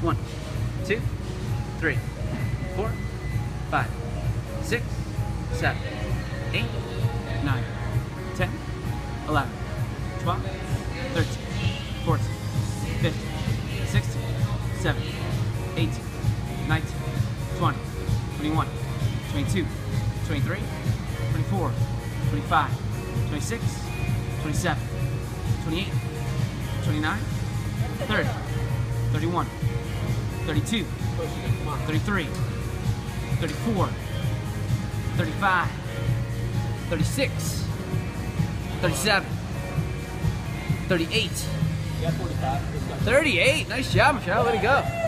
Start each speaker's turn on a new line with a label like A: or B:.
A: 1, 2, 3, 4, 5, 6, 7, 8, 9, 10, 11, 12, 13, 14, 15, 16, 17, 18, 19, 20, 21, 22, 23, 24, 25, 26, 27, 28, 29, 30, 31, 32, 33, 34, 35, 36, 37, 38. 38. Nice job, Michelle. Way to go.